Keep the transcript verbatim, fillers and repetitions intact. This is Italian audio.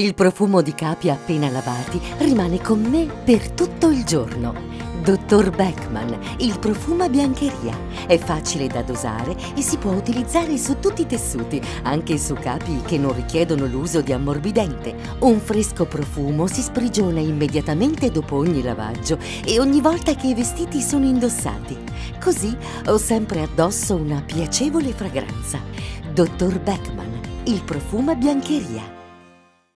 Il profumo di capi appena lavati rimane con me per tutto il giorno. Dottor Beckman, il profumo a biancheria. È facile da dosare e si può utilizzare su tutti i tessuti, anche su capi che non richiedono l'uso di ammorbidente. Un fresco profumo si sprigiona immediatamente dopo ogni lavaggio e ogni volta che i vestiti sono indossati. Così ho sempre addosso una piacevole fragranza. Dottor Beckman, il profumo a biancheria.